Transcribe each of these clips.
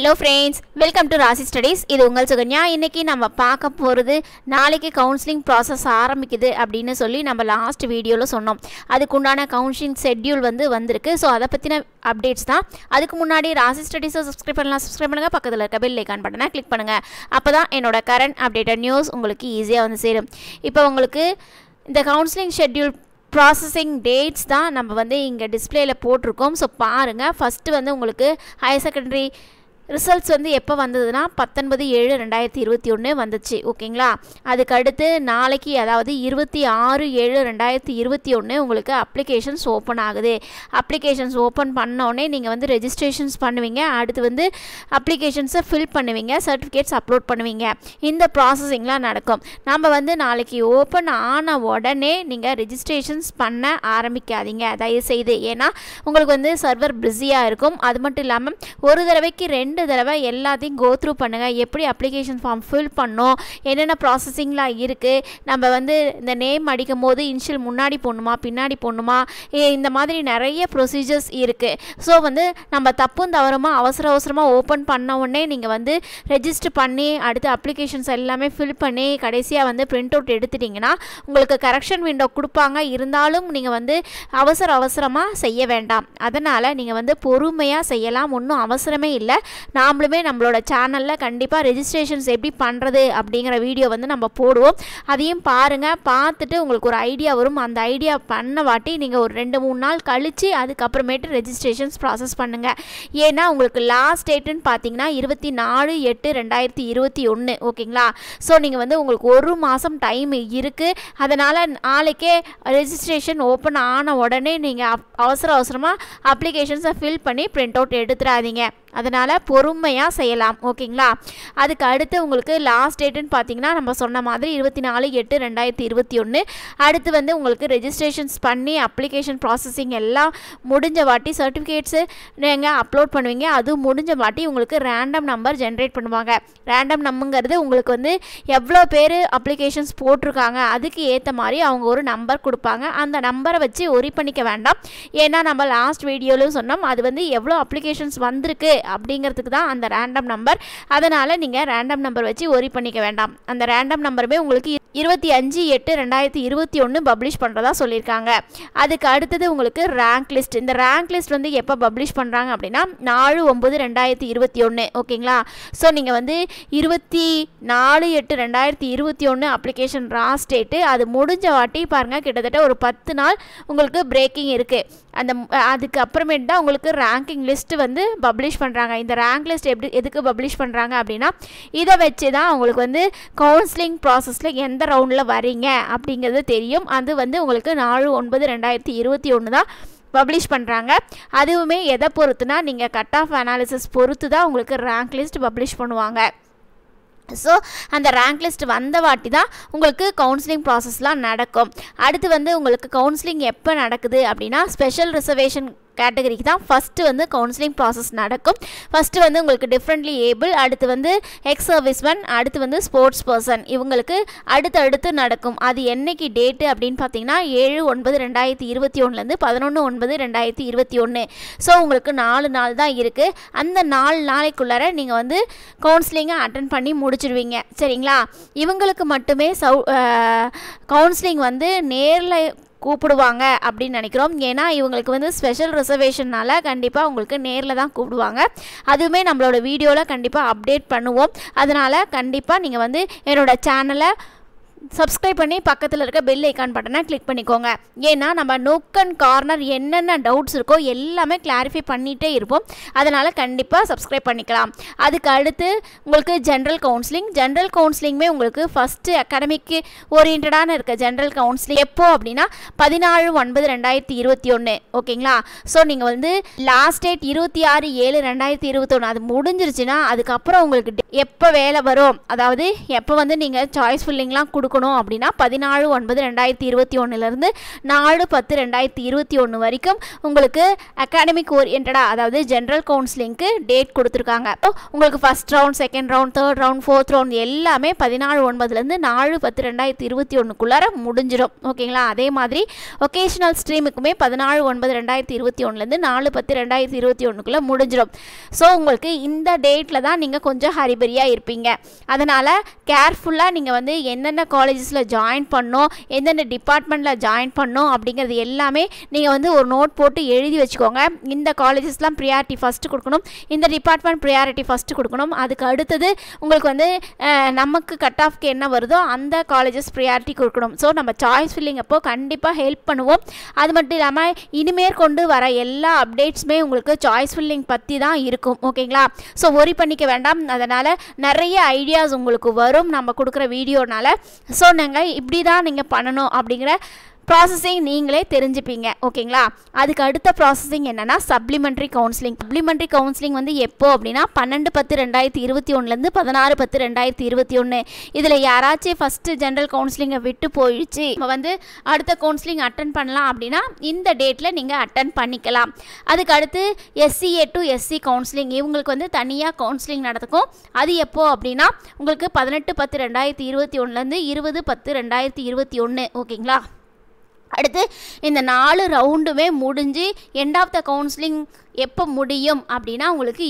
Hello friends, welcome to Rasi Studies. இது உங்கள் சுகன்யா. இன்னைக்கு நம்ம பார்க்க போறது நாளைக்கு கவுன்சிலிங் process ஆரம்பிக்குது அப்படினு சொல்லி நம்ம லாஸ்ட் வீடியோல சொன்னோம். அதுக்கு உண்டான கவுன்சிலிங் ஷெட்யூல் வந்திருக்கு. சோ அத பத்தின அப்டேட்ஸ் தான். அதுக்கு முன்னாடி Rasi Studies சப்ஸ்கிரைப் பண்ணுங்க. பக்கத்துல இருக்க பெல் ஐகான் பட்டனை கிளிக் பண்ணுங்க. அப்பதான் என்னோட கரண்ட் அப்டேட்டட் நியூஸ் உங்களுக்கு ஈஸியா சேரும். இப்போ உங்களுக்கு இந்த கவுன்சிலிங் ஷெட்யூல் processing dates தான் நம்ம இங்க டிஸ்ப்ளேல போட்டுருக்கோம். சோ பாருங்க. ஃபர்ஸ்ட் உங்களுக்கு ஹையர் செகண்டரி ரிசல்ட்ஸ் எப்போ வந்ததுன்னா 19/7/2021 வந்துச்சு. ஓகேங்களா? அதுக்கு அடுத்து நாளைக்கு அதாவது 26/7/2021 உங்களுக்கு அப்ளிகேஷன்ஸ் ஓப்பன் ஆகுது. அப்ளிகேஷன்ஸ் ஓப்பன் பண்ணோடனே நீங்கள் ரெஜிஸ்ட்ரேஷன்ஸ் பண்ணுவீங்க. அடுத்து அப்ளிகேஷன்ஸை ஃபில் பண்ணுவீங்க, சர்டிஃபிகேட்ஸ் அப்லோட் பண்ணுவீங்க. இந்த ப்ராசஸிங்லாம் நடக்கும். நம்ம நாளைக்கு ஓப்பன் ஆன உடனே நீங்கள் ரெஜிஸ்ட்ரேஷன்ஸ் பண்ண ஆரம்பிக்காதீங்க தயவுசெய்து. ஏன்னா உங்களுக்கு சர்வர் பிஸியாக இருக்கும். அது மட்டும் இல்லாமல் ஒரு தடவைக்கு 2 தடவை எல்லாத்தையும் கோ த்ரூ பண்ணுங்கள். எப்படி அப்ளிகேஷன் ஃபார்ம் ஃபில் பண்ணோம், என்னென்ன ப்ராசஸிங்லாம் இருக்குது, நம்ம இந்த நேம் அடிக்கும் போது இனிஷியல் முன்னாடி போடணுமா பின்னாடி போடணுமா, இந்த மாதிரி நிறைய ப்ரொசீஜர்ஸ் இருக்குது. ஸோ நம்ம தப்பும் தவறுமா அவசரமாக ஓப்பன் பண்ண உடனே நீங்கள் ரெஜிஸ்டர் பண்ணி அடுத்து அப்ளிகேஷன்ஸ் எல்லாமே ஃபில் பண்ணி கடைசியாக பிரிண்ட் அவுட் எடுத்துட்டிங்கன்னா உங்களுக்கு கரெக்ஷன் விண்டோ கொடுப்பாங்க. இருந்தாலும் நீங்கள் அவசரமாக செய்ய வேண்டாம். அதனால் நீங்கள் பொறுமையாக செய்யலாம். ஒன்றும் அவசரமே இல்லை. நாமளுமே நம்மளோட சேனலில் கண்டிப்பாக ரெஜிஸ்ட்ரேஷன்ஸ் எப்படி பண்ணுறது அப்படிங்கிற வீடியோ நம்ம போடுவோம். அதையும் பாருங்கள். பார்த்துட்டு உங்களுக்கு ஒரு ஐடியா வரும். அந்த ஐடியா பண்ண வாட்டி நீங்கள் ஒரு 2-3 நாள் கழித்து அதுக்கப்புறமேட்டு ரெஜிஸ்ட்ரேஷன்ஸ் ப்ராசஸ் பண்ணுங்கள். ஏன்னா உங்களுக்கு லாஸ்ட் டேட்டுன்னு பார்த்தீங்கன்னா 24/8/2021. ஓகேங்களா? ஸோ நீங்கள் உங்களுக்கு ஒரு மாதம் டைம் இருக்குது. அதனால் நாளைக்கே ரெஜிஸ்ட்ரேஷன் ஓப்பன் ஆன உடனே நீங்கள் அவசரமாக அப்ளிகேஷன்ஸை ஃபில் பண்ணி பிரிண்ட் அவுட் எடுத்துடாதீங்க. அதனால் பொறுமையாக செய்யலாம். ஓகேங்களா? அதுக்கு அடுத்து உங்களுக்கு லாஸ்ட் டேட்டுன்னு பார்த்தீங்கன்னா நம்ம சொன்ன மாதிரி 24/8/2021. அடுத்து உங்களுக்கு ரெஜிஸ்ட்ரேஷன்ஸ் பண்ணி அப்ளிகேஷன் ப்ராசஸிங் எல்லாம் முடிஞ்ச வாட்டி சர்டிஃபிகேட்ஸு நீங்கள் அப்லோட் பண்ணுவீங்க. அதுவும் முடிஞ்ச வாட்டி உங்களுக்கு ரேண்டம் நம்பர் ஜென்ரேட் பண்ணுவாங்க. ரேண்டம் நம்பருங்கிறது உங்களுக்கு எவ்வளோ பேர் அப்ளிகேஷன்ஸ் போட்டிருக்காங்க அதுக்கு ஏற்ற மாதிரி அவங்க ஒரு நம்பர் கொடுப்பாங்க. அந்த நம்பரை வச்சு ஒரி பண்ணிக்க வேண்டாம். ஏன்னா நம்ம லாஸ்ட் வீடியோலையும் சொன்னோம் அது எவ்வளோ அப்ளிகேஷன்ஸ் வந்திருக்கு அப்படிங்கிறதுக்கு தான் அந்த ரேண்டம் நம்பர். அதனால் நீங்கள் ரேண்டம் நம்பர் வச்சு ஒரி பண்ணிக்க வேண்டாம். அந்த ரேண்டம் நம்பருமே உங்களுக்கு 25/8/2021 பப்ளிஷ் பண்ணுறதா சொல்லியிருக்காங்க. அதுக்கு அடுத்தது உங்களுக்கு ரேங்க் லிஸ்ட். இந்த ரேங்க் லிஸ்ட் எப்போ பப்ளிஷ் பண்ணுறாங்க அப்படின்னா 4/9/2021. ஓகேங்களா? ஸோ நீங்கள் 24/8/2021 அப்ளிகேஷன் லாஸ்ட் டேட்டு. அது முடிஞ்ச வாட்டி பாருங்கள் கிட்டத்தட்ட ஒரு 10 நாள் உங்களுக்கு பிரேக்கிங் இருக்குது. அதுக்கு அப்புறமேட்டு தான் உங்களுக்கு ரேங்கிங் லிஸ்ட்டு பப்ளிஷ் பண்ணுறாங்க. இந்த ரேங்க் லிஸ்ட் எதுக்கு பப்ளிஷ் பண்ணுறாங்க அப்படின்னா இதை வச்சு தான் உங்களுக்கு கவுன்சிலிங் ப்ராசஸில் எந்த ரவுண்டில் வரீங்க அப்படிங்கிறது தெரியும். அது உங்களுக்கு 4/9/2021 தான் பப்ளிஷ் பண்ணுறாங்க. அதுவுமே எதை பொறுத்துனா நீங்கள் கட் ஆஃப் அனாலிசிஸ் பொறுத்து தான் உங்களுக்கு ரேங்க் லிஸ்ட் பப்ளிஷ் பண்ணுவாங்க. ஸோ அந்த ரேங்க் லிஸ்ட் வந்த வாட்டி தான் உங்களுக்கு கவுன்சிலிங் ப்ராசஸ்லாம் நடக்கும். அடுத்து உங்களுக்கு கவுன்சிலிங் எப்போ நடக்குது அப்படின்னா ஸ்பெஷல் ரிசர்வேஷன் கேட்டகரிக்கு தான் ஃபஸ்ட்டு கவுன்சிலிங் ப்ராசஸ் நடக்கும். ஃபஸ்ட்டு உங்களுக்கு டிஃப்ரெண்ட்லி ஏபிள், அடுத்து எக்ஸ் சர்வீஸ்மேன், அடுத்து ஸ்போர்ட்ஸ் பர்சன், இவங்களுக்கு அடுத்தடுத்து நடக்கும். அது என்னைக்கு டேட்டு அப்படின்னு பார்த்தீங்கன்னா 7/9/2021 11/9/2021. ஸோ உங்களுக்கு 4 நாள் தான் இருக்குது. அந்த 4 நாளைக்குள்ளார நீங்கள் கவுன்சிலிங்கை அட்டன் பண்ணி முடிச்சிடுவீங்க. சரிங்களா? இவங்களுக்கு மட்டுமே கவுன்சிலிங் நேரில் கூப்பிடுவாங்க அப்படின்னு நினைக்கிறோம். ஏன்னா இவங்களுக்கு ஸ்பெஷல் ரிசர்வேஷனால் கண்டிப்பாக உங்களுக்கு நேரில் தான் கூப்பிடுவாங்க. அதுவுமே நம்மளோட வீடியோவில் கண்டிப்பாக அப்டேட் பண்ணுவோம். அதனால் கண்டிப்பாக நீங்கள் என்னோடய சேனலை சப்ஸ்கிரைப் பண்ணி பக்கத்தில் இருக்க பெல் ஐக்கான் பட்டனை கிளிக் பண்ணிக்கோங்க. ஏன்னா நம்ம நோக் அண்ட் கார்னர் என்னென்ன டவுட்ஸ் இருக்கோ எல்லாமே கிளாரிஃபை பண்ணிகிட்டே இருப்போம். அதனால் கண்டிப்பாக சப்ஸ்கிரைப் பண்ணிக்கலாம். அதுக்கு அடுத்து உங்களுக்கு ஜென்ரல் கவுன்சிலிங்குமே உங்களுக்கு ஃபஸ்ட்டு அகாடமிக்கு ஓரியன்டான இருக்க ஜென்ரல் கவுன்சிலிங் எப்போ அப்படின்னா 14/9/2021. ஓகேங்களா? ஸோ நீங்கள் லாஸ்ட் டேட் 26/7/2021 அது முடிஞ்சிருச்சுன்னா அதுக்கப்புறம் உங்களுக்கு எப்போ வேலை வரும், அதாவது எப்போ வந்து நீங்கள் சாய்ஸ் ஃபில்லிங்லாம் கொடுக்கணும் அப்படின்னா 14/9/2021 4/10/2021 வரைக்கும் உங்களுக்கு அகாடமிக் ஓரியன்டாக, அதாவது ஜென்ரல் கவுன்சிலிங்க்கு டேட் கொடுத்துருக்காங்க. உங்களுக்கு first round, second round, third round, fourth round எல்லாமே 14/9 4/10/2021 முடிஞ்சிடும். ஓகேங்களா? அதே மாதிரி ஒகேஷனல் ஸ்ட்ரீமுக்குமே 14/9/2021 4/10/2021 முடிஞ்சிடும். ஸோ உங்களுக்கு இந்த டேட்டில் தான் நீங்கள் கொஞ்சம் ஹரிபரியாக இருப்பீங்க. அதனால் கேர்ஃபுல்லாக நீங்கள் வந்து என்னென்ன காலேஜஸில் ஜாயின் பண்ணோம், எந்தெந்த டிபார்ட்மெண்ட்டில் ஜாயின் பண்ணோம் அப்படிங்கிறது எல்லாமே நீங்கள் வந்து ஒரு நோட் போட்டு எழுதி வச்சுக்கோங்க. இந்த காலேஜஸ்லாம் ப்ரியாரிட்டி ஃபஸ்ட்டு கொடுக்கணும், இந்த டிபார்ட்மெண்ட் ப்ரியாரிட்டி ஃபஸ்ட்டு கொடுக்கணும், அதுக்கு அடுத்தது உங்களுக்கு வந்து நமக்கு கட் ஆஃப்க்கு என்ன வருதோ அந்த காலேஜஸ் ப்ரியாரிட்டி கொடுக்கணும். ஸோ நம்ம சாய்ஸ் ஃபில்லிங் அப்போ கண்டிப்பாக ஹெல்ப் பண்ணுவோம். அது மட்டும் இல்லாமல் இனிமேல் கொண்டு வர எல்லா அப்டேட்ஸுமே உங்களுக்கு சாய்ஸ் ஃபில்லிங் பற்றி தான் இருக்கும். ஓகேங்களா? ஸோ ஒரி பண்ணிக்க வேண்டாம். அதனால் நிறைய ஐடியாஸ் உங்களுக்கு வரும் நம்ம கொடுக்குற வீடியோனால. ஸோ நீங்கள் இப்படி தான் நீங்கள் பண்ணணும் அப்படிங்கிற ப்ராசஸிங் நீங்களே தெரிஞ்சுப்பீங்க. ஓகேங்களா? அதுக்கு அடுத்த ப்ராசஸிங் என்னென்னா சப்ளிமெண்ட்ரி கவுன்சிலிங். சப்ளிமெண்ட்ரி கவுன்சிலிங் வந்து எப்போ அப்படின்னா 12/10/2021 16/10/2021. இதில் யாராச்சும் ஃபஸ்ட்டு ஜென்ரல் கவுன்சிலிங்கை விட்டு போயிடுச்சு, நம்ம வந்து அடுத்த கவுன்சிலிங் அட்டன் பண்ணலாம் அப்படின்னா இந்த டேட்டில் நீங்கள் அட்டன் பண்ணிக்கலாம். அதுக்கு அடுத்து SCA to SC கவுன்சிலிங், இவங்களுக்கு வந்து தனியாக கவுன்சிலிங் நடக்கும். அது எப்போ அப்படின்னா உங்களுக்கு 18/10/2021 20/10/2021. ஓகேங்களா? அடுத்து இந்த 4 ரவுண்டுமே முடிஞ்சு எண்ட் ஆஃப் த கவுன்சிலிங் எப்போ முடியும் அப்படின்னா உங்களுக்கு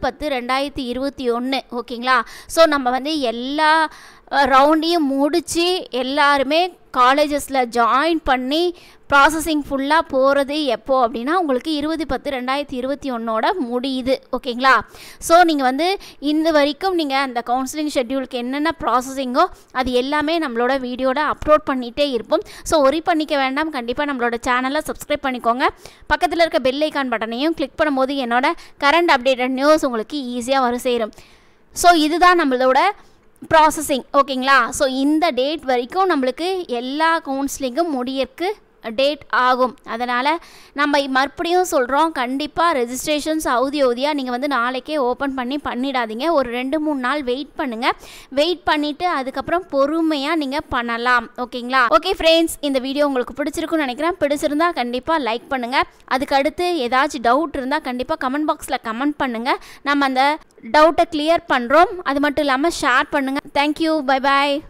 20/10/2021. ஓகேங்களா? ஸோ நம்ம வந்து எல்லா ரவுண்டையும் முடித்து எல்லாருமே காலேஜஸில் ஜாயின் பண்ணி ப்ராசஸிங் ஃபுல்லாக போகிறது எப்போ அப்படின்னா உங்களுக்கு 20/10/2021 முடியுது. ஓகேங்களா? ஸோ நீங்கள் வந்து இந்த வரைக்கும் நீங்கள் அந்த கவுன்சிலிங் ஷெட்யூலுக்கு என்னென்ன ப்ராசஸிங்கோ அது எல்லாமே நம்மளோட வீடியோட அப்லோட் பண்ணிகிட்டே இருப்போம். ஸோ ஒரி பண்ணிக்க வேண்டாம். கண்டிப்பாக நம்மளோட சேனலை சப்ஸ்கிரைப் பண்ணிக்கோங்க. பக்கத்தில் இருக்க பெல் ஐக்கான் பட்டனையும் கிளிக் பண்ணும்போது என்னோட கரண்ட் அப்டேட்டட் நியூஸ் உங்களுக்கு ஈஸியாக வர சேரும். ஸோ இதுதான் நம்மளோட ப்ராசஸிங். ஓகேங்களா? ஸோ இந்த டேட் வரைக்கும் நம்மளுக்கு எல்லா கவுன்சிலிங்கும் முடியறக்கு டேட் ஆகும். அதனால் நம்ம மறுபடியும் சொல்கிறோம், கண்டிப்பாக ரெஜிஸ்ட்ரேஷன்ஸ் அவதியாக நீங்கள் வந்து நாளைக்கே ஓப்பன் பண்ணிடாதீங்க. ஒரு 2-3 நாள் வெயிட் பண்ணுங்கள். வெயிட் பண்ணிவிட்டு அதுக்கப்புறம் பொறுமையாக நீங்கள் பண்ணலாம். ஓகேங்களா? ஓகே ஃப்ரெண்ட்ஸ், இந்த வீடியோ உங்களுக்கு பிடிச்சிருக்குன்னு நினைக்கிறேன். பிடிச்சிருந்தால் கண்டிப்பாக லைக் பண்ணுங்கள். அதுக்கு அடுத்து ஏதாச்சும் டவுட் இருந்தால் கண்டிப்பாக கமெண்ட் பாக்ஸில் கமெண்ட் பண்ணுங்கள். நம்ம அந்த டவுட்டை கிளியர் பண்ணுறோம். அது மட்டும் இல்லாமல் ஷேர் பண்ணுங்கள். தேங்க்யூ. பை பாய்.